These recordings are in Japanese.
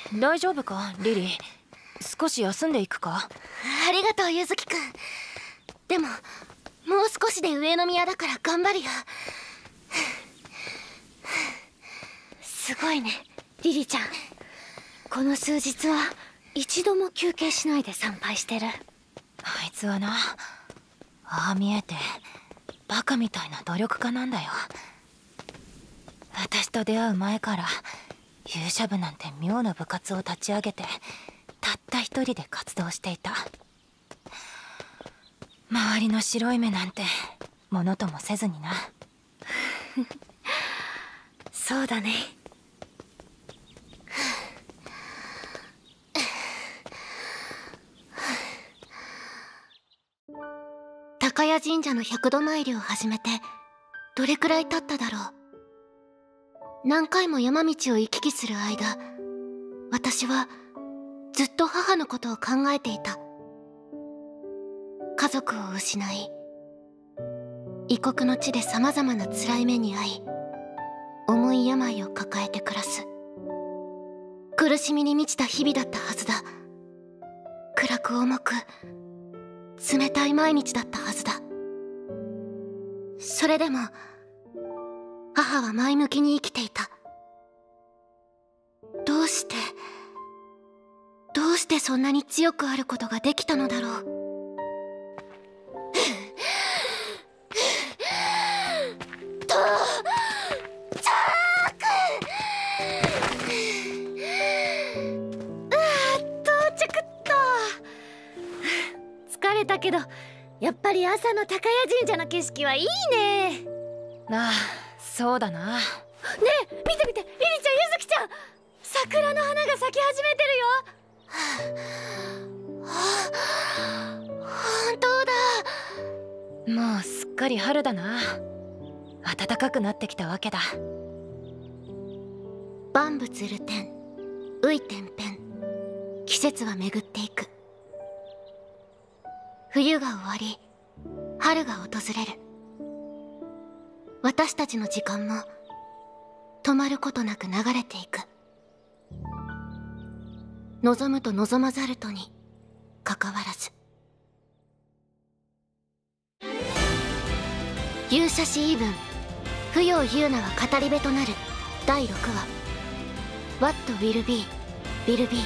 大丈夫かリリー。少し休んでいくか。 ありがとうゆずきくん。でももう少しで上宮だから頑張るよ。 すごいねリリちゃん。この数日は一度も休憩しないで参拝してる。 あいつはな、ああ見えてバカみたいな努力家なんだよ。私と出会う前から勇者部なんて妙な部活を立ち上げてたった一人で活動していた。周りの白い目なんてものともせずにな。 そうだね。 高谷神社の百度参りを始めてどれくらい経っただろう。何回も山道を行き来する間、私はずっと母のことを考えていた。家族を失い、異国の地で様々な辛い目に遭い、重い病を抱えて暮らす。苦しみに満ちた日々だったはずだ。暗く重く冷たい毎日だったはずだ。それでも母は前向きに生きていた。どうしてそんなに強くあることができたのだろう。 到着っと。疲れたけどやっぱり朝の高谷神社の景色はいいね。 ああ、そうだな。 ねえ見て見て、リリちゃん、ゆずきちゃん、桜の花が咲き始めてるよ。 本当だ。 もうすっかり春だな。暖かくなってきたわけだ。 万物流転、雨意天変、季節は巡っていく。冬が終わり、春が訪れる。私たちの時間も止まることなく流れていく。望むと望まざるとにかかわらず。勇者史言い分、不要言うなは語り部となる第6話 What will be, will be。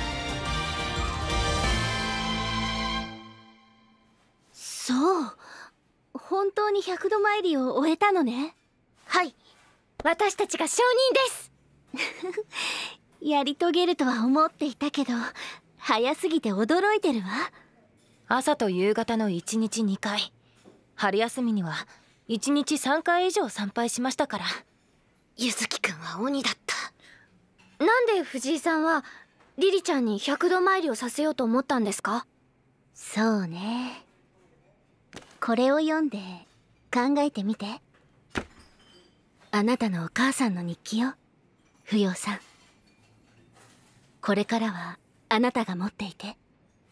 そう、本当に百度参りを終えたのね。 はい、 私たちが証人です。やり遂げるとは思っていたけど早すぎて驚いてるわ。 朝と夕方の1日2回、春休みには1日3回以上参拝しましたから。 ゆずきくんは鬼だった。 なんで藤井さんはリリちゃんに百度参りをさせようと思ったんですか？そうね、これを読んで考えてみて。あなたのお母さんの日記よ、不要さん。これからはあなたが持っていて。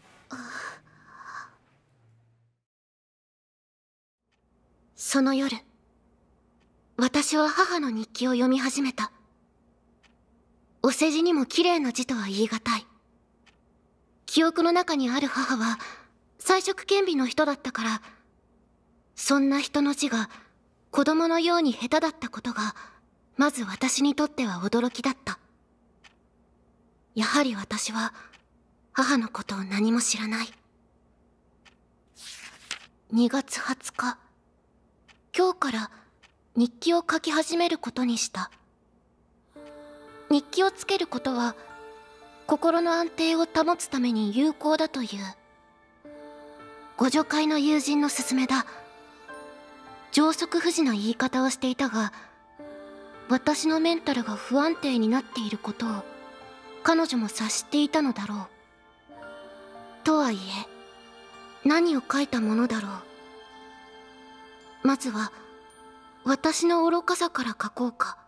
その夜、私は母の日記を読み始めた。お世辞にも綺麗な字とは言い難い。記憶の中にある母は才色兼備の人だったから、そんな人の字が子供のように下手だったことがまず私にとっては驚きだった。やはり私は母のことを何も知らない。2月20日、今日から日記を書き始めることにした。日記をつけることは心の安定を保つために有効だという。ご助会の友人の勧めだ。上足不慈な言い方をしていたが、私のメンタルが不安定になっていることを彼女も察していたのだろう。とはいえ、何を書いたものだろう。まずは私の愚かさから書こうか。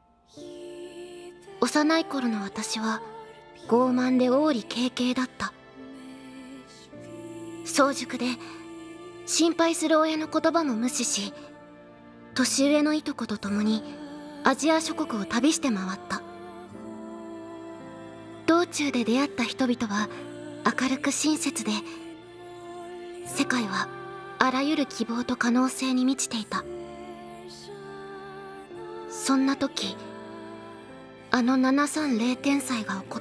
幼い頃の私は傲慢で王理軽々だった。早熟で心配する親の言葉も無視し、年上のいとこと共にアジア諸国を旅して回った。道道中で出会った人々は明るく親切で、世界はあらゆる希望と可能性に満ちていた。そんな時、あの730天災が起こった。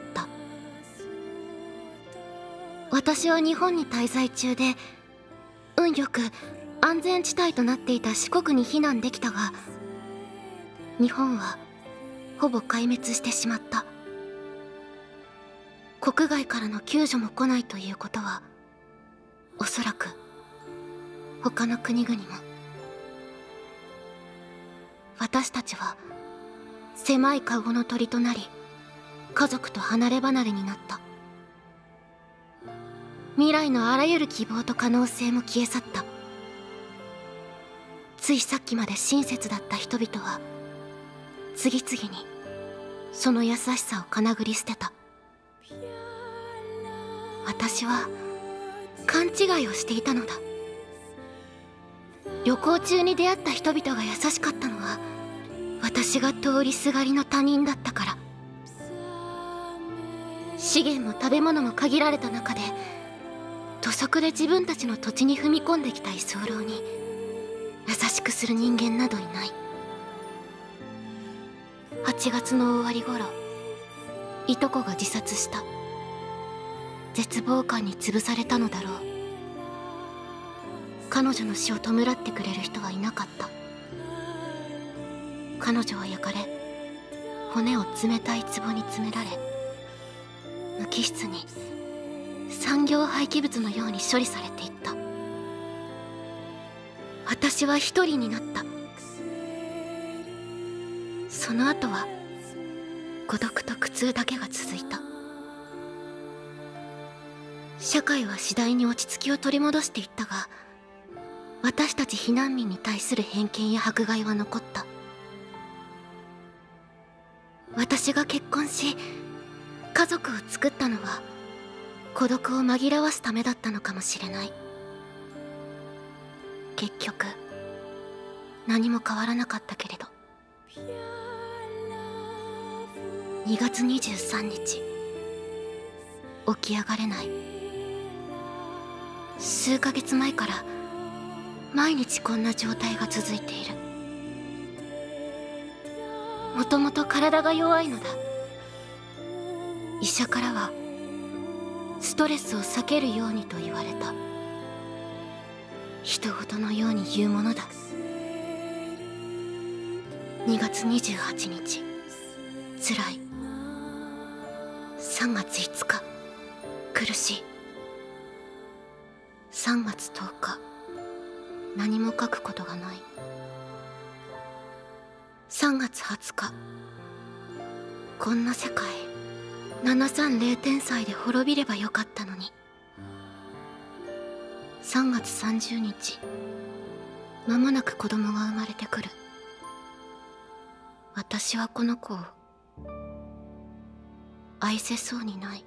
私は日本に滞在中で、運よく安全地帯となっていた四国に避難できたが、日本はほぼ壊滅してしまった。国外からの救助も来ないということは、おそらく他の国々も。私たちは狭い籠の鳥となり、家族と離れ離れになった。未来のあらゆる希望と可能性も消え去った。ついさっきまで親切だった人々は次々にその優しさをかなぐり捨てた。私は勘違いをしていたのだ。旅行中に出会った人々が優しかったのは、私が通りすがりの他人だったから。資源も食べ物も限られた中で、土足で自分たちの土地に踏み込んできた居候に優しくする人間などいない。8月の終わり頃、いとこが自殺した。絶望感に潰されたのだろう。彼女の死を弔ってくれる人はいなかった。彼女は焼かれ、骨を冷たい壺に詰められ、無機質に産業廃棄物のように処理されていった。私は一人になった。その後は孤独と苦痛だけが続いた。社会は次第に落ち着きを取り戻していったが、私たち避難民に対する偏見や迫害は残った。私が結婚し家族を作ったのは孤独を紛らわすためだったのかもしれない。結局何も変わらなかったけれど。2月23日、起き上がれない。数ヶ月前から毎日こんな状態が続いている。もともと体が弱いのだ。医者からはストレスを避けるようにと言われた。人事のように言うものだ。2月28日、つらい。3月5日、苦しい。3月10日、何も書くことがない。3月20日、こんな世界730天災で滅びればよかったのに。3月30日、間もなく子供が生まれてくる。私はこの子を愛せそうにない。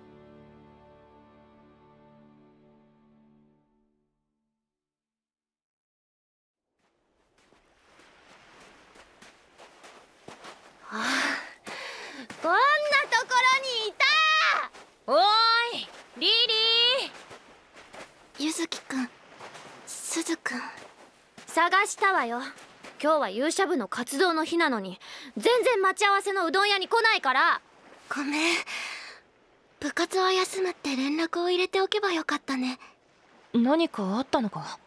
こんなところにいた。 おーい、リリー。ゆずきくん、すずくん。 探したわよ。今日は勇者部の活動の日なのに全然待ち合わせのうどん屋に来ないから。 ごめん、部活は休むって連絡を入れておけばよかったね。 何かあったのか？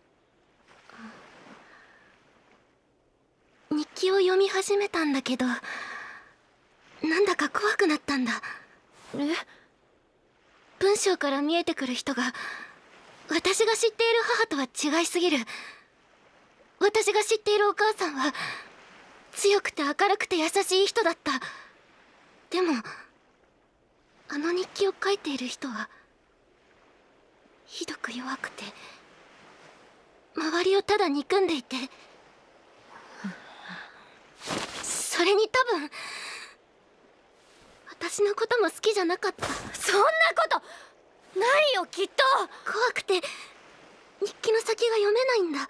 日記を読み始めたんだけど、なんだか怖くなったんだ。 え？ 文章から見えてくる人が私が知っている母とは違いすぎる。私が知っているお母さんは強くて明るくて優しい人だった。でもあの日記を書いている人はひどく弱くて、周りをただ憎んでいて、それに多分私のことも好きじゃなかった。 そんなことないよ、きっと。 怖くて日記の先が読めないんだ。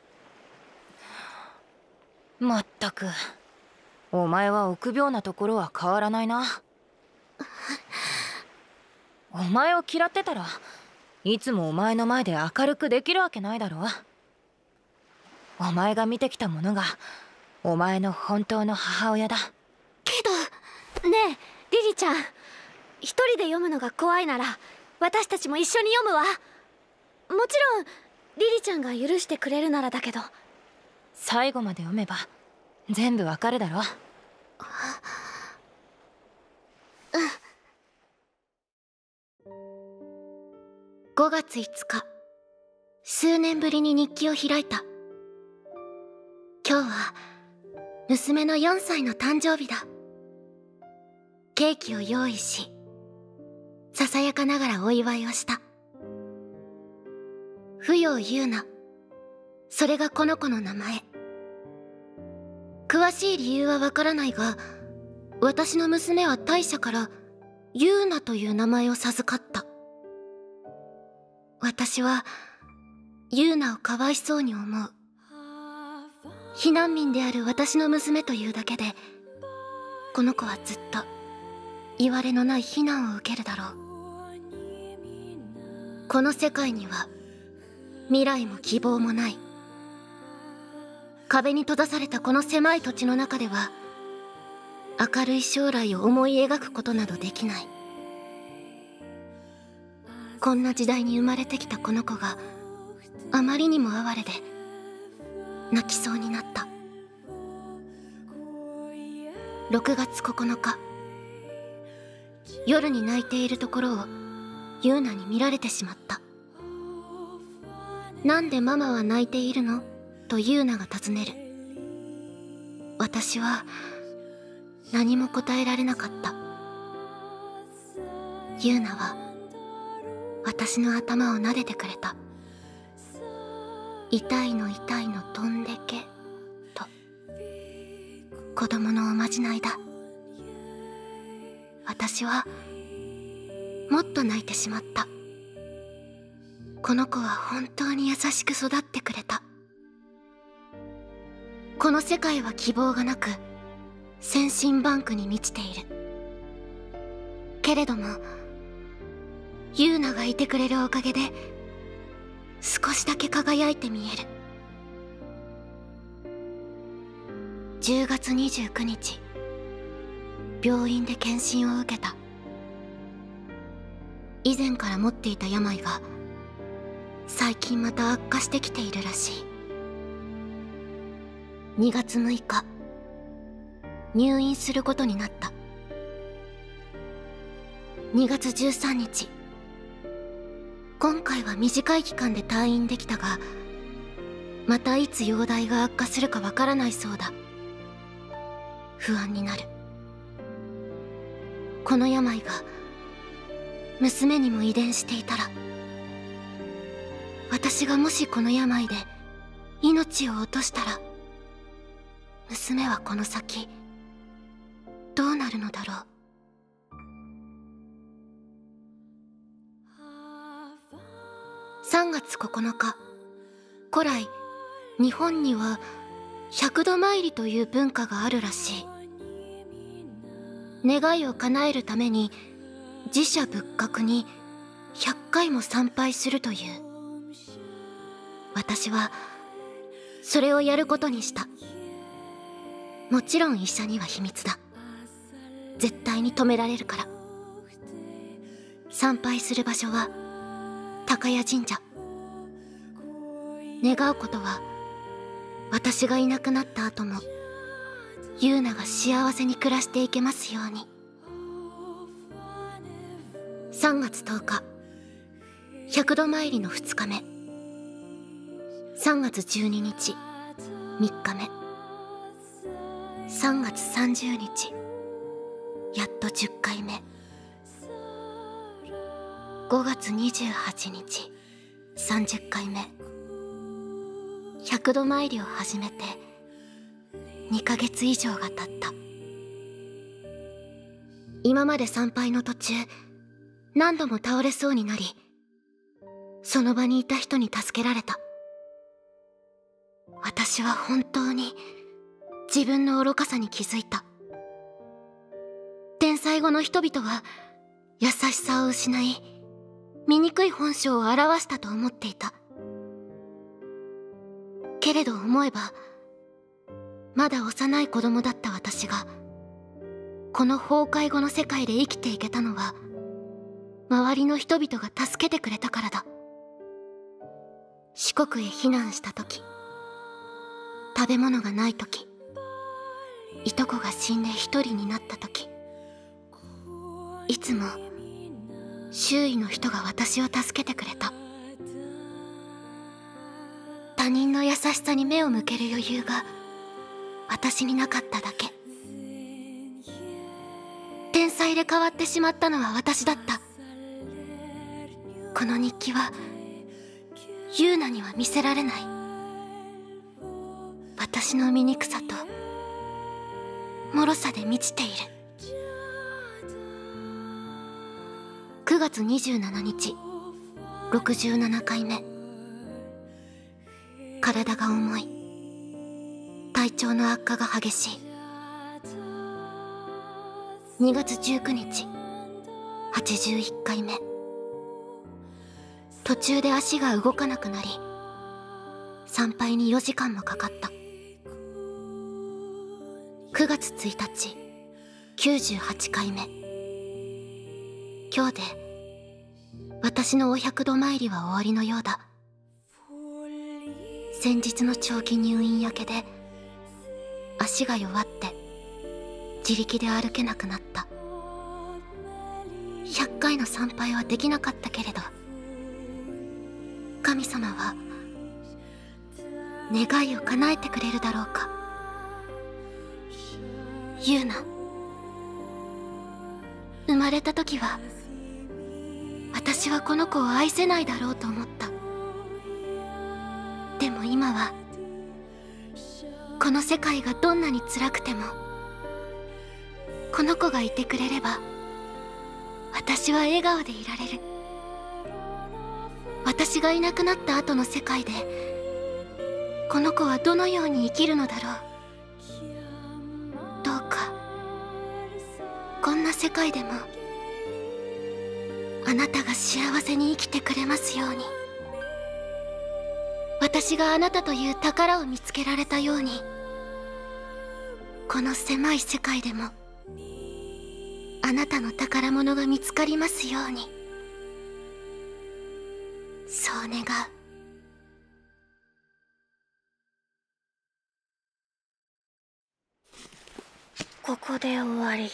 まったく、お前は臆病なところは変わらないな。 お前を嫌ってたらいつもお前の前で明るくできるわけないだろ。お前が見てきたものがお前の本当の母親だ。 けどねえリリちゃん、一人で読むのが怖いなら私たちも一緒に読むわ。もちろんリリちゃんが許してくれるならだけど。 最後まで読めば全部わかるだろ。 5月5日、数年ぶりに日記を開いた。今日は娘の4歳の誕生日だ。ケーキを用意し、ささやかながらお祝いをした。芙蓉優奈、それがこの子の名前。詳しい理由はわからないが、私の娘は大社から優奈という名前を授かった。私は優奈をかわいそうに思う。避難民である私の娘というだけで、この子はずっといわれのない非難を受けるだろう。この世界には未来も希望もない。壁に閉ざされたこの狭い土地の中では、明るい将来を思い描くことなどできない。こんな時代に生まれてきたこの子があまりにも哀れで泣きそうになった。6月9日、夜に泣いているところを優奈に見られてしまった。なんでママは泣いているのと優奈が尋ねる。私は何も答えられなかった。優奈は私の頭を撫でてくれた。痛いの痛いの飛んでけと。子供のおまじないだ。私はもっと泣いてしまった。この子は本当に優しく育ってくれた。この世界は希望がなく先進バンクに満ちている。けれども優奈がいてくれるおかげで少しだけ輝いて見える。10月29日、病院で検診を受けた。以前から持っていた病が最近また悪化してきているらしい。2月6日、入院することになった。2月13日、今回は短い期間で退院できたが、またいつ容体が悪化するかわからないそうだ。不安になる。この病が娘にも遺伝していたら、私がもしこの病で命を落としたら、娘はこの先どうなるのだろう。3月9日、古来日本には100度参りという文化があるらしい。願いを叶えるために寺社仏閣に100回も参拝するという。私はそれをやることにした。もちろん医者には秘密だ。絶対に止められるから。参拝する場所は高谷神社。願うことは、私がいなくなった後も優奈が幸せに暮らしていけますように。3月10日、100度参りの2日目。3月12日、3日目。3月30日、やっと10回目。5月28日、30回目。100度参りを始めて2ヶ月以上が経った。今まで参拝の途中、何度も倒れそうになり、その場にいた人に助けられた。私は本当に自分の愚かさに気づいた。天災後の人々は優しさを失い、醜い本性を表したと思っていた。けれど思えば、まだ幼い子供だった私がこの崩壊後の世界で生きていけたのは、周りの人々が助けてくれたからだ。四国へ避難した時、食べ物がない時、いとこが死んで一人になった時、いつも周囲の人が私を助けてくれた。他人の優しさに目を向ける余裕が私になかっただけ。天才で変わってしまったのは私だった。この日記はユーナには見せられない。私の醜さと脆さで満ちている。9月27日、67回目。体が重い。体調の悪化が激しい。2月19日、81回目。途中で足が動かなくなり、参拝に4時間もかかった。9月1日、98回目。今日で私のお百度参りは終わりのようだ。先日の長期入院明けで足が弱って自力で歩けなくなった。100回の参拝はできなかったけれど、神様は願いを叶えてくれるだろうか。ユーナ、生まれた時は私はこの子を愛せないだろうと思った。でも今はこの世界がどんなに辛くてもこの子がいてくれれば私は笑顔でいられる。私がいなくなった後の世界でこの子はどのように生きるのだろう。どうかこんな世界でもあなたが幸せに生きてくれますように。私があなたという宝を見つけられたように、この狭い世界でもあなたの宝物が見つかりますように。そう願う。 ここで終わり。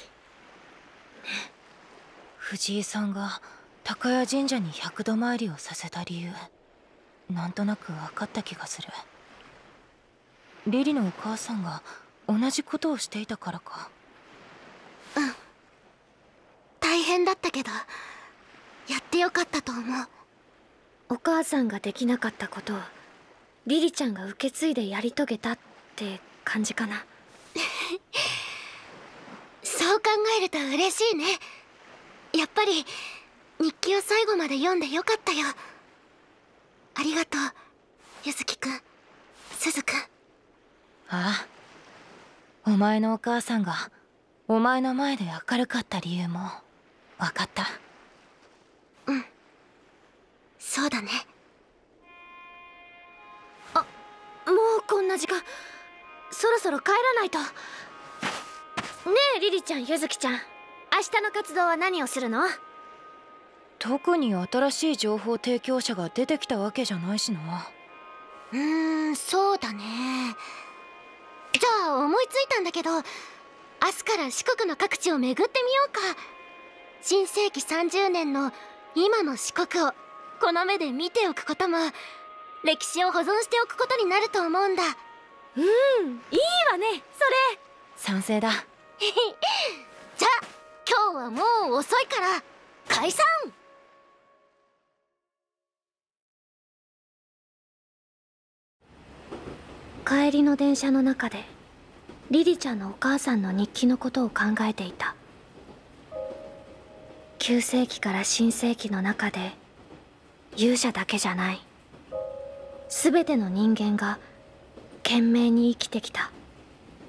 藤井さんが高谷神社に百度参りをさせた理由、なんとなく分かった気がする。リリのお母さんが同じことをしていたからか。 うん、大変だったけどやってよかったと思う。 お母さんができなかったことをリリちゃんが受け継いでやり遂げたって感じかな。 そう考えると嬉しいね。やっぱり日記を最後まで読んでよかったよ。ありがとう、ゆずきくん、すずくん。 ああ、お前のお母さんがお前の前で明るかった理由も分かった。 うん、そうだね。 あ、もうこんな時間。そろそろ帰らないと。ねえリリちゃん、ゆずきちゃん、明日の活動は何をするの？ 特に新しい情報提供者が出てきたわけじゃないしな。 そうだね。じゃあ思いついたんだけど、明日から四国の各地を巡ってみようか。新世紀30年の今の四国をこの目で見ておくことも歴史を保存しておくことになると思うんだ。 いいわねそれ。 賛成だ。 じゃあ今日はもう遅いから解散。 帰りの電車の中でリリちゃんのお母さんの日記のことを考えていた。旧世紀から新世紀の中で勇者だけじゃない、全ての人間が懸命に生きてきた。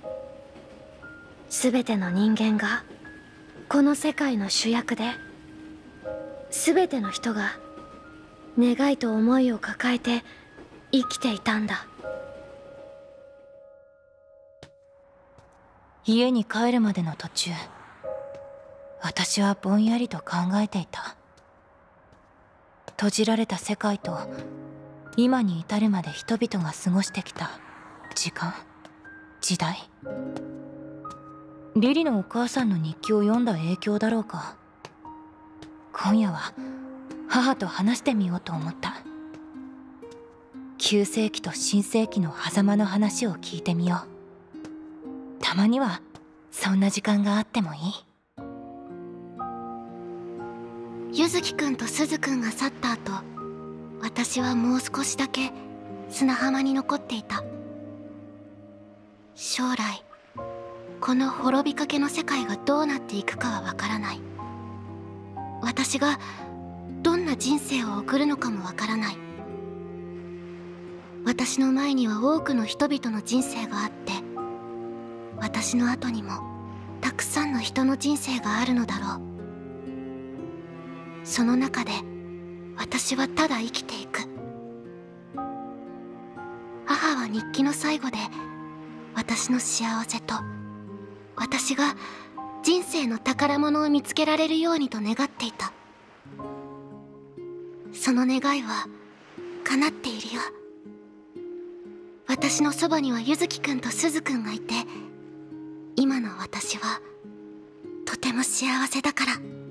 全ての人間がこの世界の主役で全ての人が願いと思いを抱えて生きていたんだ。 家に帰るまでの途中、私はぼんやりと考えていた。閉じられた世界と今に至るまで人々が過ごしてきた時間、時代。リリのお母さんの日記を読んだ影響だろうか。今夜は母と話してみようと思った。旧世紀と新世紀の狭間の話を聞いてみよう。たまにはそんな時間があってもいい。 ゆずきくんとすずくんが去った後、私はもう少しだけ砂浜に残っていた。将来この滅びかけの世界がどうなっていくかはわからない。私がどんな人生を送るのかもわからない。私の前には多くの人々の人生があって、私の後にもたくさんの人の人生があるのだろう。その中で私はただ生きていく。母は日記の最後で私の幸せと私が人生の宝物を見つけられるようにと願っていた。その願いは叶っているよ。私のそばにはゆずきくんとすずくんがいて、今の私はとても幸せだから。